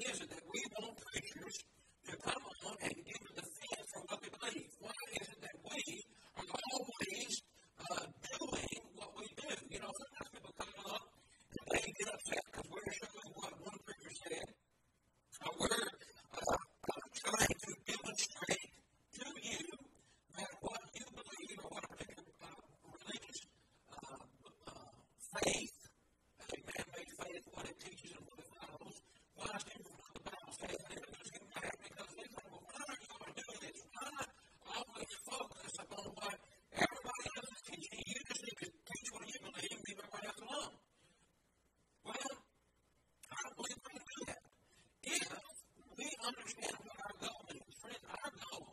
is it that we want preachers to come on and give a defense for what we believe? Why is it that we are always doing what we do? You know, sometimes people come up and they get upset because we're showing what one preacher said. We're trying to demonstrate to you that what you believe or what a particular religious faith, a man-made faith, what it teaches and what it follows, why it's different from what the Bible says, and they're just getting mad because they say, well, why are you going to do this? Why always focus upon what everybody else is teaching? You just need to teach what you believe and leave everybody else alone. Well, I don't believe we can do that. If we understand what our goal is, friends, our goal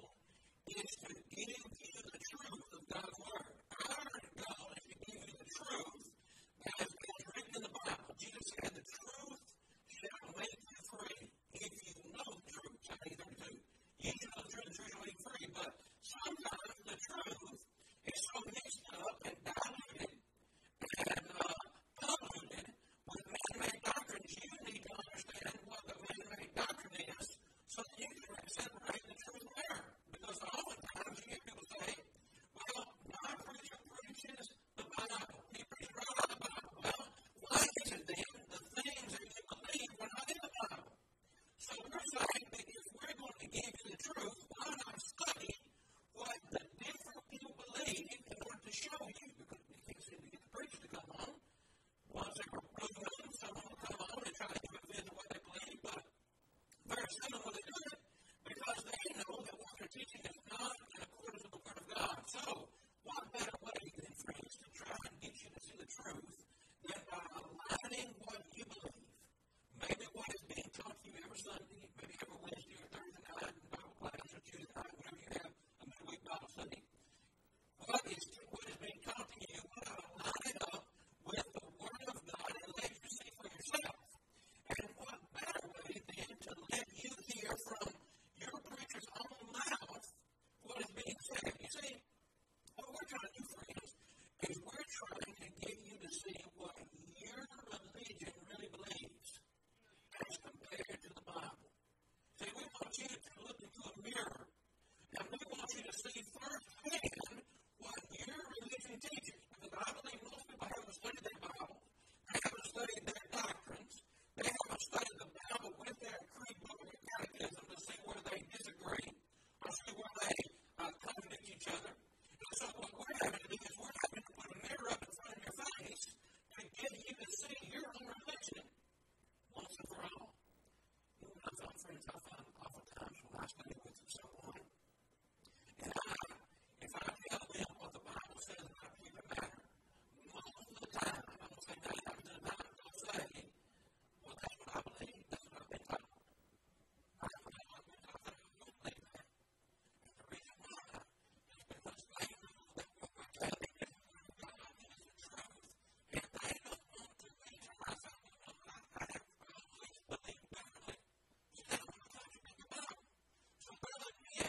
is to give you the truth of God's Word. Our goal is to give you the truth as is written in the Bible. Jesus said, the truth shall make you free. If you know the truth, John 8:32. You know the truth shall make you free. But sometimes the truth is so mixed up and diluted and polluted with man-made doctrines. You need to understand what the man-made doctrine is so that you can separate the truth from error. Because oftentimes you hear people say, well, my preacher preaches the Bible. He preaches right out of the Bible. Well, why is it then the things that you believe were not in the Bible? So we're saying that if we're going to give you the truth, why not study what the different people believe in order to show you? Because you can't seem to get the preacher to come on. Once they were proven them, someone will come on and try to give a vision of what they believe, but very seldom will they do it because they know that what they're teaching is not in accordance with the Word of God. So, what better way than, friends, to try and get you to see the truth than by aligning what you believe? Maybe what is being taught to you every Sunday, maybe every Wednesday or Thursday night in Bible class or Tuesday night, whenever you have a midweek Bible study. What is being taught to you? Line it up with the Word of God and let you see for yourself. And what better way than to let you hear from your preacher's own mouth what is being said? You see, what we're trying to do, friends, is we're trying to get you to see what your religion really believes as compared to the Bible. See, we want you to look into a mirror, and we want you to see firsthand what your religion teaches. Because I believe most people haven't studied their Bible, they haven't studied their doctrines, they haven't studied the Bible with their creed book or catechism to see where they disagree or see where they contradict each other. And so what we're having to do is we're having to put a mirror up in front of your face to get you to see your own religion once and for all. You know, I found friends I find oftentimes when I study with someone, and if I tell them what the Bible says about people matter, most of the time, I'm going to say 99% of the time, they'll say, well, that's what I believe, that's what I've been taught. I don't believe that. And the reason why is because they know that what we're telling them is God is the truth, and they don't want to reach myself. I have always believed differently. So they don't want to contradict the Bible. So they're looking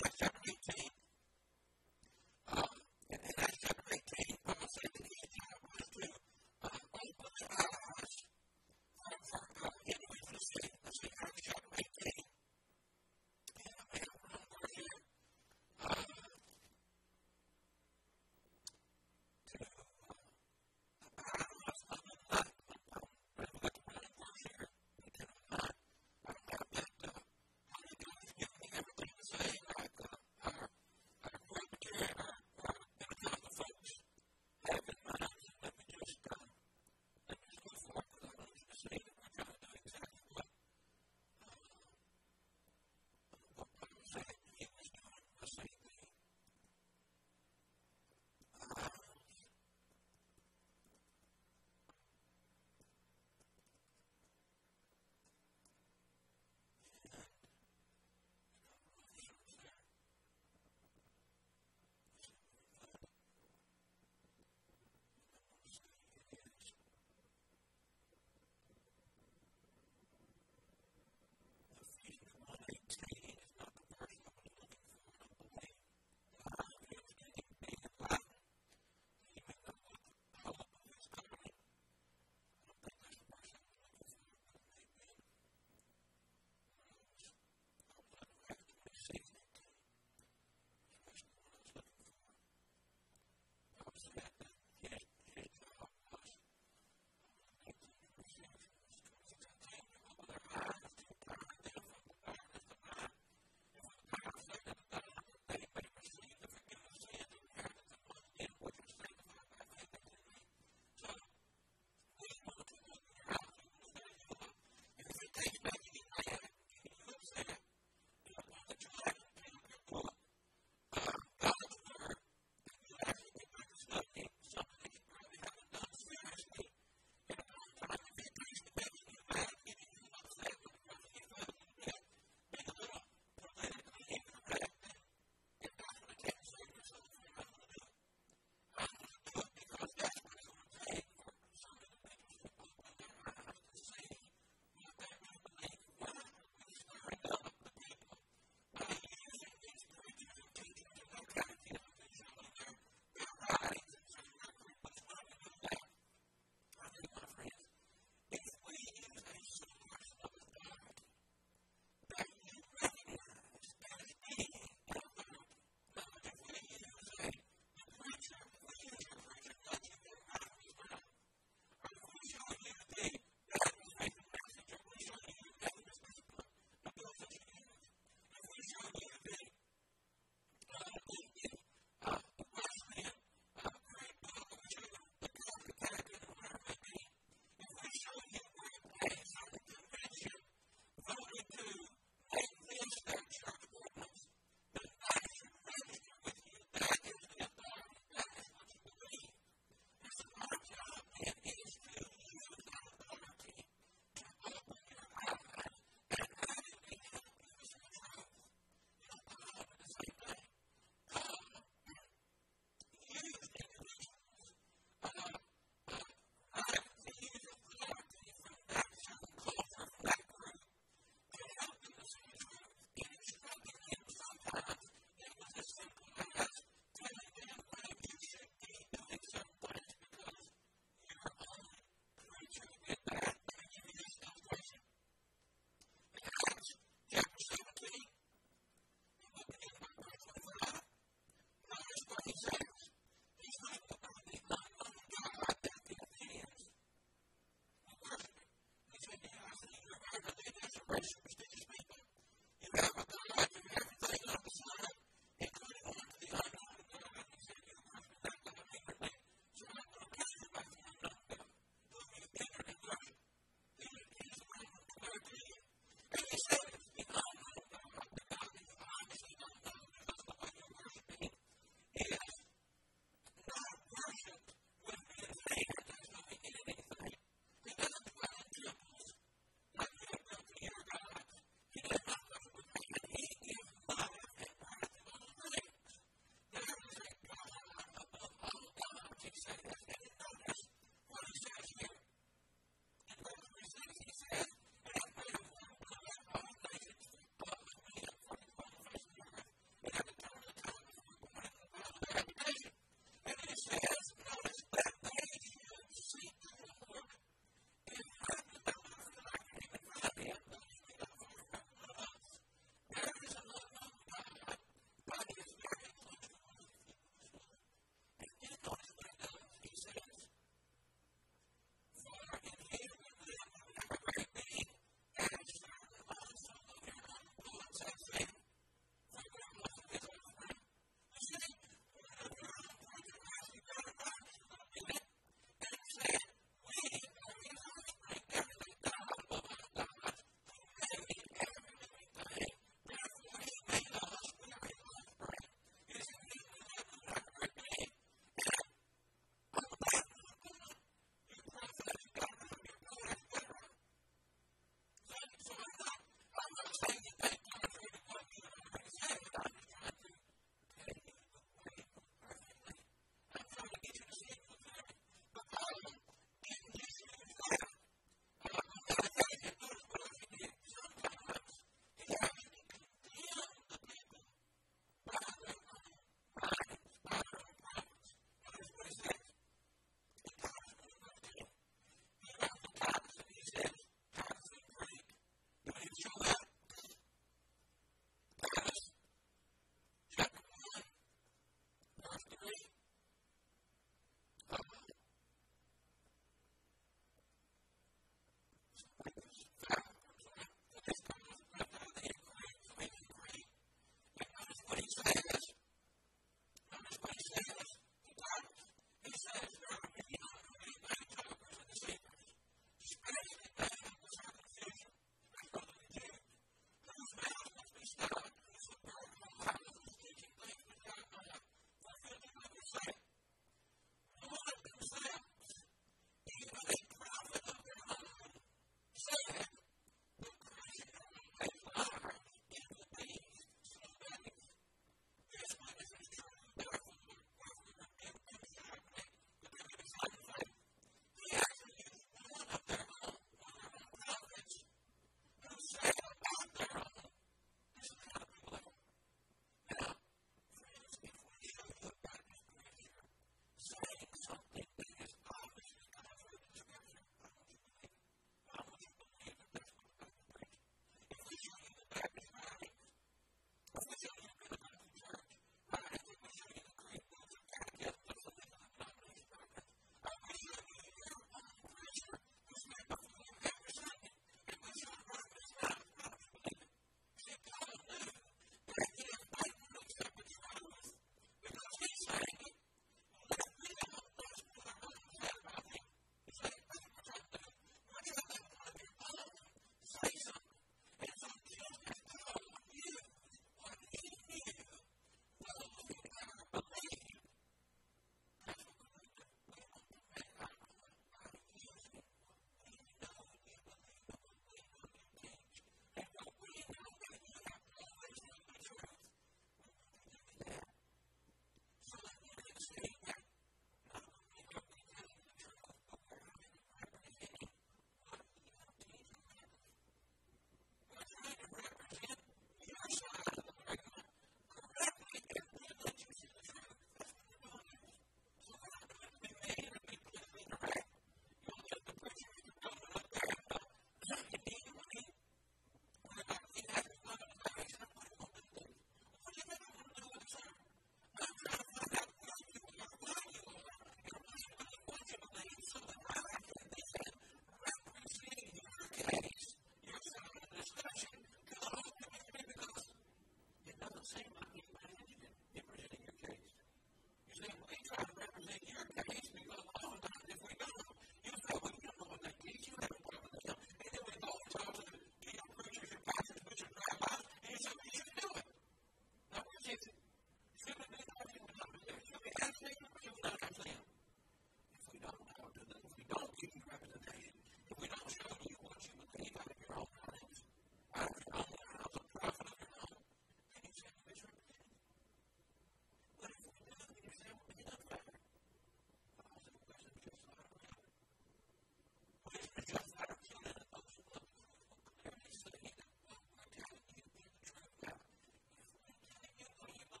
is it? Should we be like him or not? Should we ask him or should we not ask him? If we don't know, if we don't give you representation, if we don't show you what you believe out of your own writings, out of your own house, a prophet of your own, then you say you misrepresented. But if we do, then you say we're being unfair. I'll say, well, it's just like that. Well, it's just like that. So then it goes, look, clearly saying that, well, we're telling you the truth. Now, if we're telling you what you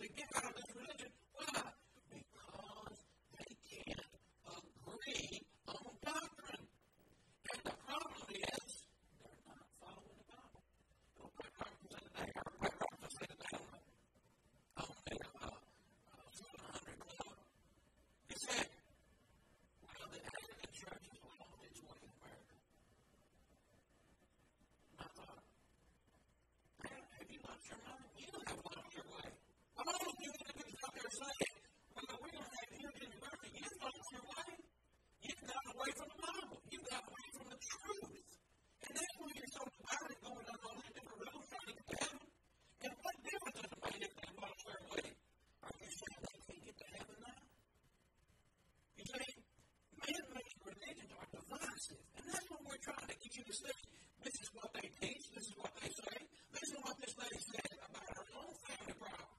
to get out of this religion. Why? Because they can't agree on doctrine. And the problem is they're not following the Bible. Don't quite prophesy today, or quite prophesy today on the 700 club. He said, well, the Anglican Church has lost its way in America. I thought, have you lost your mind? You don't have lost your way. All of you individuals out there saying, well, we're going to have Unity University. You've lost your way. You've gotten away from the Bible. You've gotten away from the truth. And that's why you're so divided going on all these different roads trying to get to heaven. And what difference does it make if they lost their way? Are you saying they can't get to heaven now? You see, man-made religions are divisive. And that's what we're trying to get you to see. This is what they teach. This is what they say. Listen to what this lady said about her own family problems.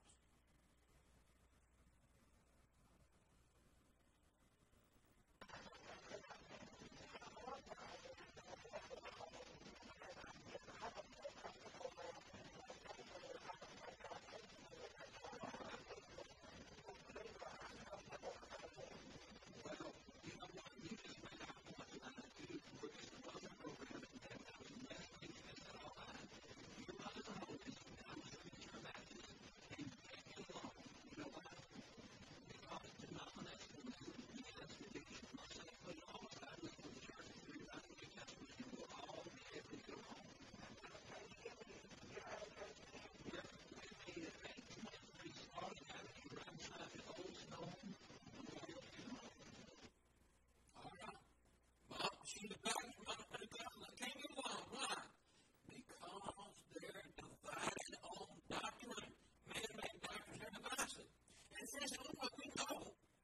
She's a bad Pentecostal. I can't get along. Why? Because they're divided on doctrine. Man-made doctrines are divisive. And friends, the only way we know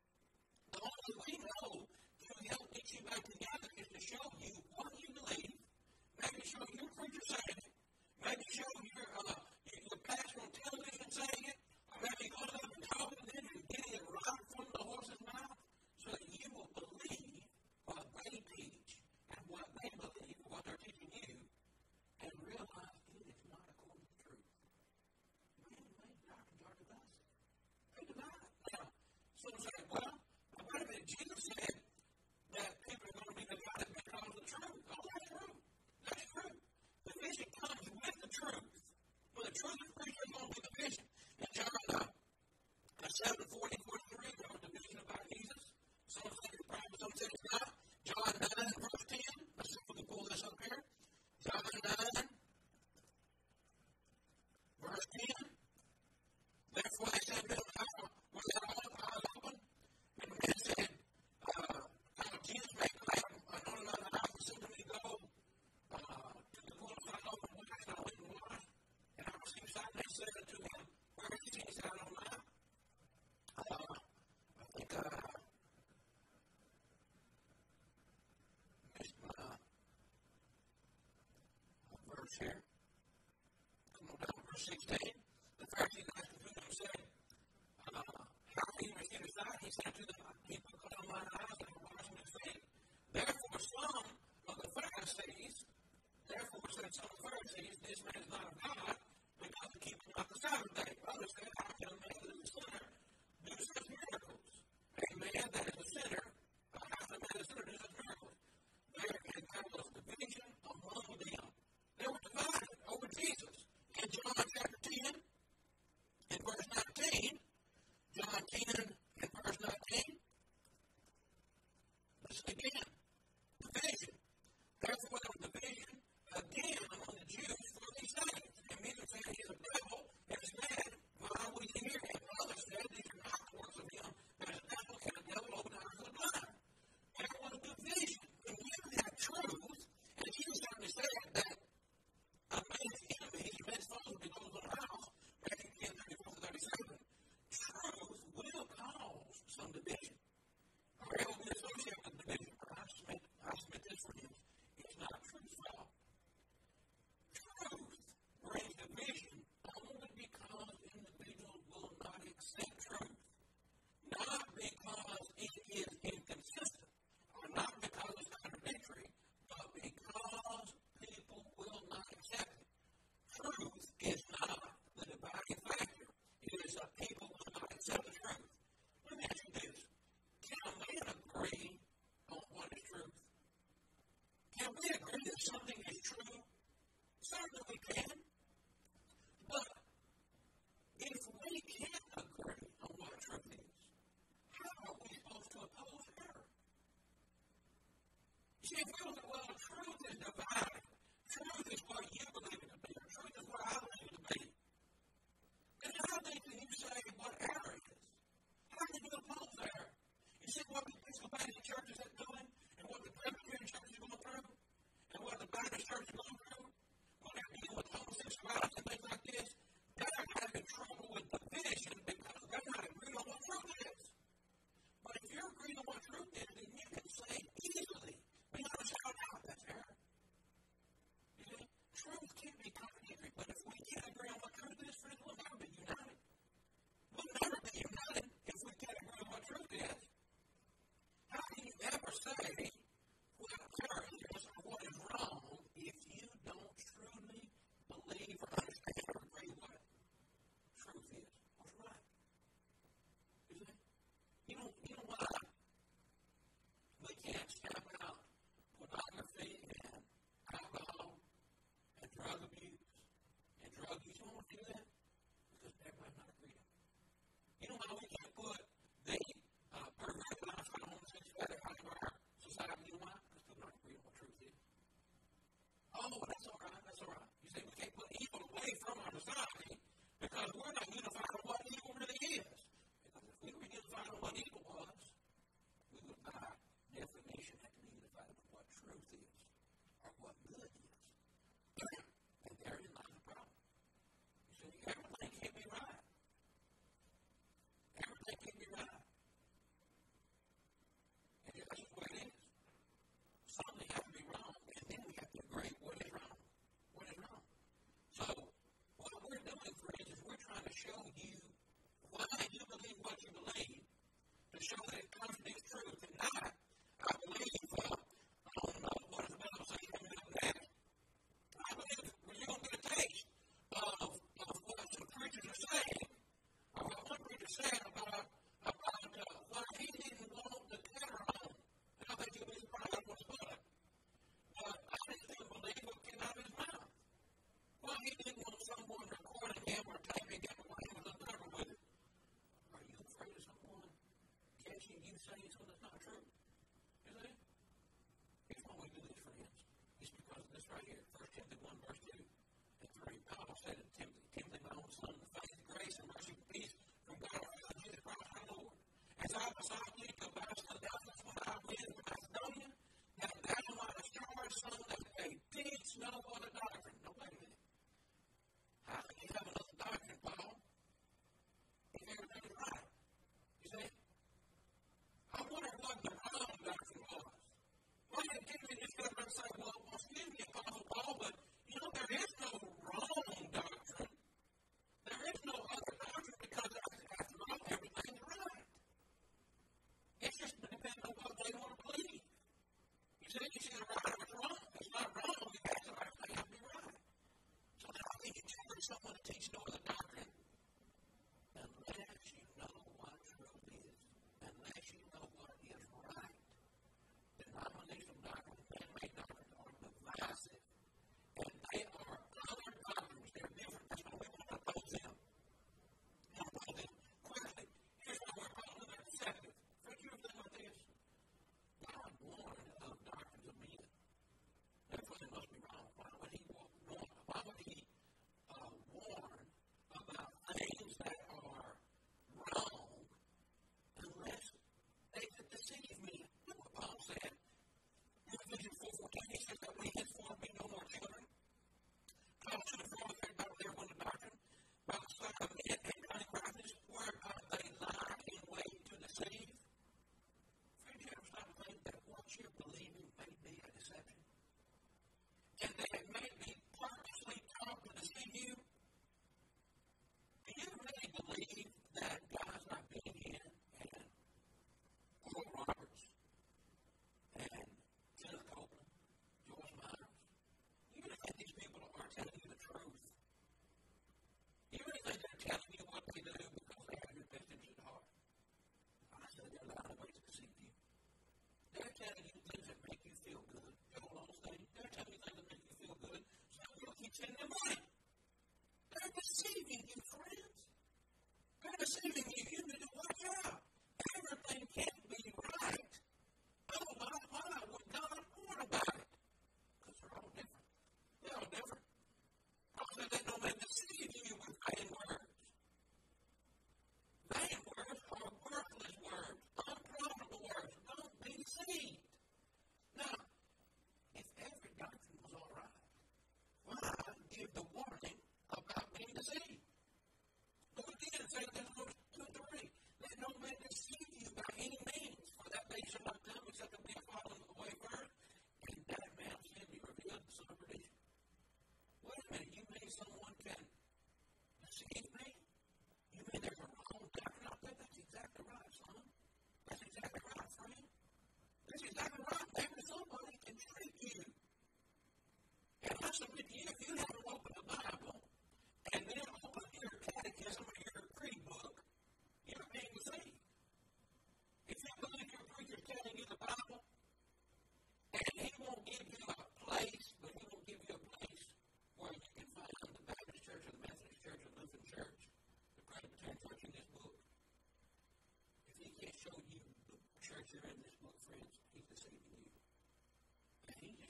to help get you back together is to show you what you believe, maybe show your preacher saying it, maybe show your pastor on television saying it, or maybe go up and talk to them and getting it right from the horse's mouth so that you will believe what they teach and what they believe, what they're teaching you, and realize it is not according to truth. Man-made doctrines are divisive. They divide. Now, some say, well, wait a minute, Jesus said that people are going to be divided because of the truth. Oh, that's true. That's true. The vision comes with the truth. When the truth is preached, there's going to be the vision. In John 7:40-43, there was a vision about Jesus. Some say it's private, some say it's not. John 9:10. Let's see if we can pull this up here. John 9:10. Therefore I said to him, was that all eyes open? And the man said, Jesus made glad on another house and said to me, go to the pool of Siloam and wash. And I went and washed. And I received sight, and they said unto him, where is he? He said, I don't know. I think missed my verse here. Come on down to verse 16. The Pharisees asked him and said, how can you receive his sight? He said to them, he put on my eyes and washed his feet. Therefore some of the Pharisees, this man is not of God, because he keeps not the Sabbath day. Others say, how can a man that is a sinner do such miracles? A man that is a sinner, how can a man that is a sinner do such miracles? There was division among them. They were divided over Jesus. In John chapter 10, in verse 19, John 10 and verse 19, listen again. Division. Therefore, there was division again among the Jews for these things. See, if we look at, well, truth is divided. Truth is what you believe it to be. Truth is what I believe it to be. And how then can you say what error is? How can you oppose error? You see what the Episcopalian churches are doing, and what the Presbyterian church is going through, and what the Baptist church is going through, when they're dealing with homosexuality and things like this, they're having trouble with division because they're not agreeing on what truth is. But if you're agreeing on what truth is, then you can say easily, we got to shout out, that's error. You see, truth can't be contradictory, but if we can't agree on what truth is, friends, we'll never be united. We'll never be united if we can't agree on what truth is. How can you ever say what error is or what is wrong if you don't truly believe or understand or agree what truth is? What's right? You see? You know why we can't stamp out pornography and alcohol and drug abuse and drug use? You know why we do that? Because everybody's not agreed on it. You know why we can't put the perverted lifestyle of homosexuality out of our society? You know why? Because people don't agree on what truth is. Oh, that's all right, that's all right. You say we can't put evil away from our society because we're not unified on what evil really is. Because if we were unified on what evil was, we would by definition have to be unified on what truth is or what good is. And therein lies the problem. You see, everything can't be right. Everything can't be right. And that's just the way it is. Something has to be wrong, and then we have to agree what is wrong. What is wrong? So, what we're doing, friends, is we're trying to show you why you believe what you believe, to show that it contradicts truth. And not, I believe, on what does the Bible say coming up next. I believe when you're going to get a taste of what some preachers are saying, or what one preacher said about why he didn't want the camera on. And I think he'll be surprised what's good. But I just didn't believe what came out of his mouth. Why he didn't want someone recording him or taping him while he was undercover with it. Are you afraid of someone catching you saying something that's not true? You see? Here's why we do this, friends. It's because of this right here. 1 Timothy 1, verse 2 and 3. Paul said to Timothy, my own son, the faith, grace, and mercy, and peace from God our Father, Jesus Christ our Lord. As I besought thee to abide to the doubtless when I went into Macedonia, that thou mightest charge some that they teach no other doctrine. No, wait a minute. How can you have another doctrine, Paul, if everything is right? You see? I wonder what the wrong doctrine was. Why didn't Timothy just get up and say, well, excuse me, Apostle Paul, but, you know, there is no wrong doctrine. There is no other doctrine because, after all, everything is right. It's just depending on what they want to believe. You see, it's either right or it's wrong. It's not wrong. It has to everything has to be right. So how can you charge someone to teach no other doctrine unless you know what truth is, unless you know what is right? Denominational doctrines, man-made doctrines are divisive, and they are other doctrines. They're different. That's why we want to oppose them. We want to oppose them quickly. Here's why we're opposing them deceptive. For you ever think about this? God warned of doctrines of men.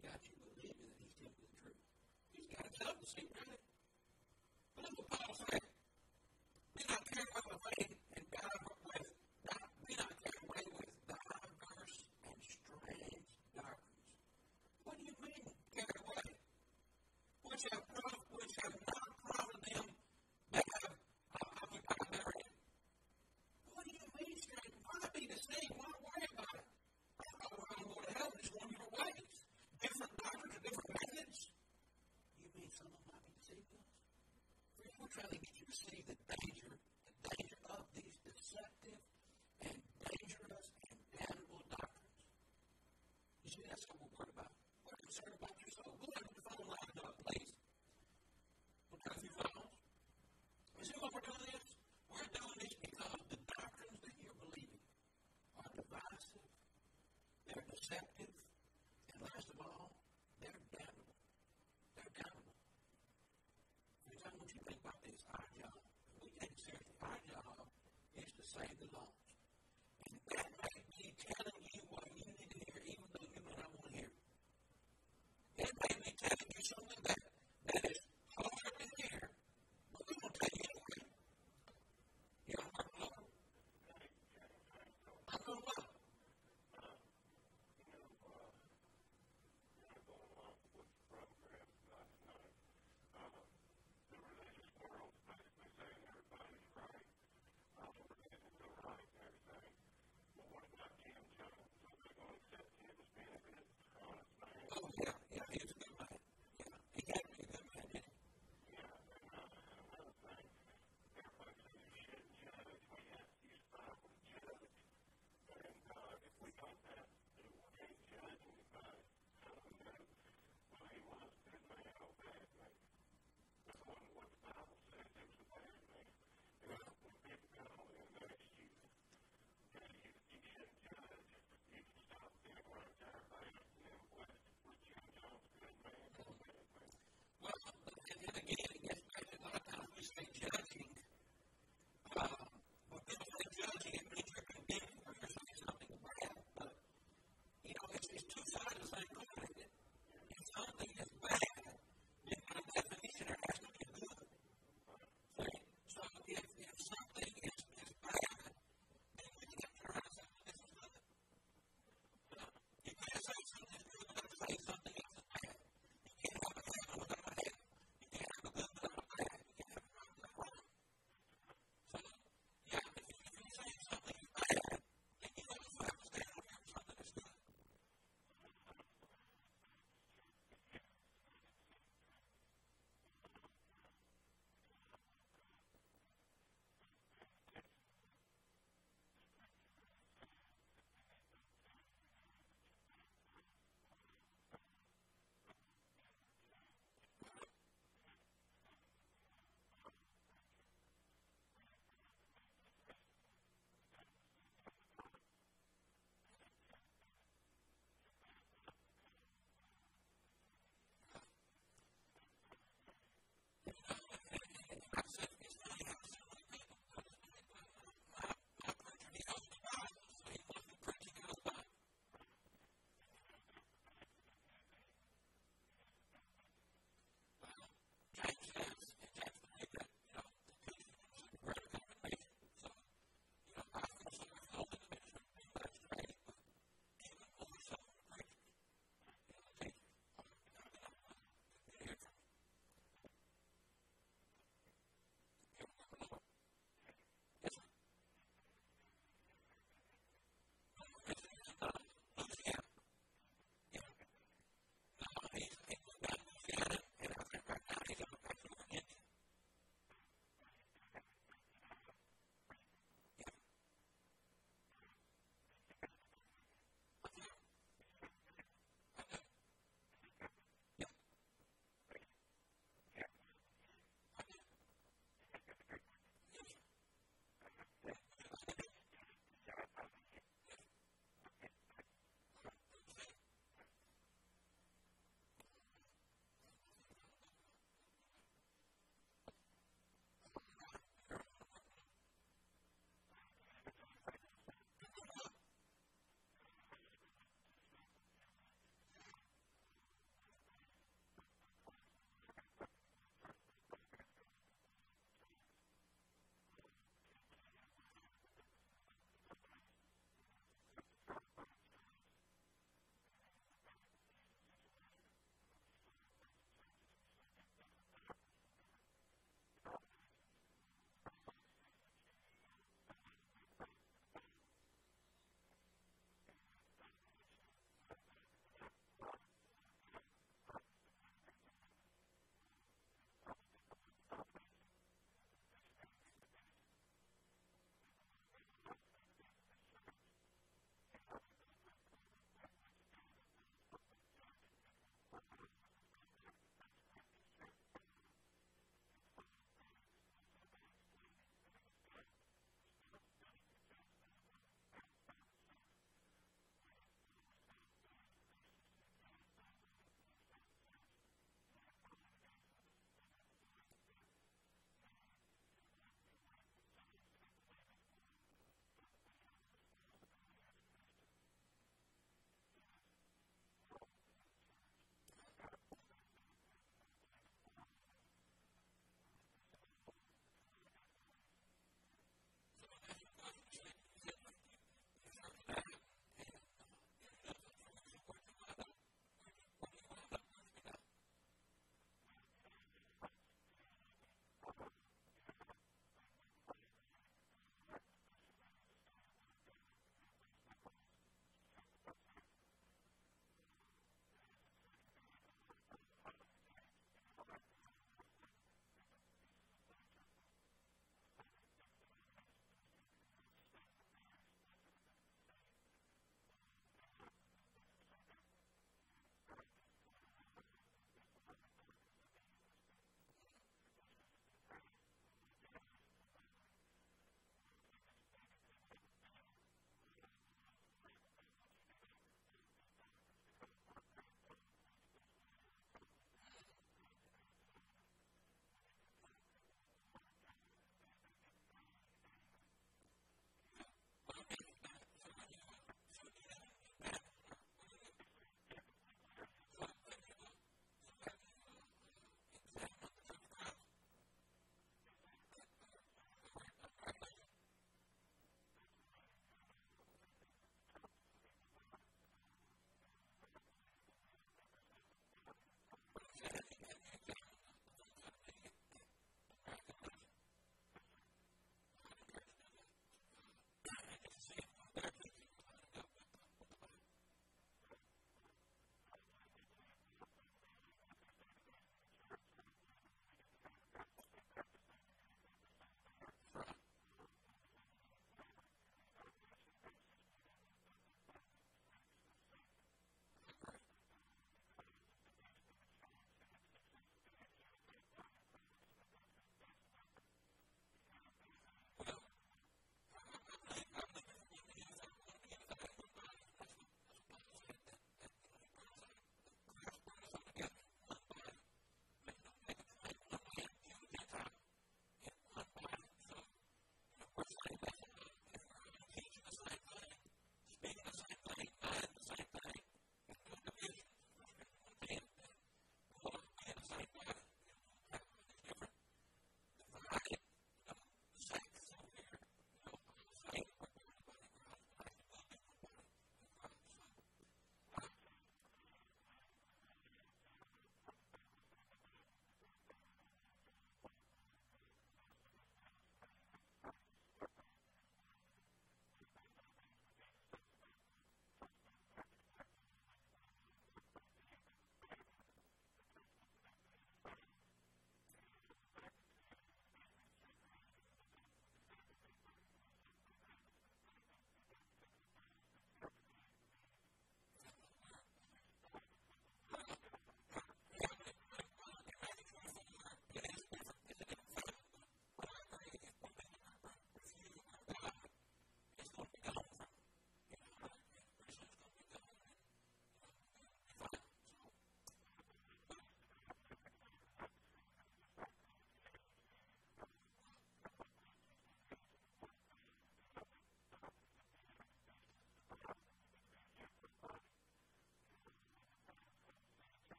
got you believing that he's telling you the truth. He's got to tell you, see, right? But look what Paul says.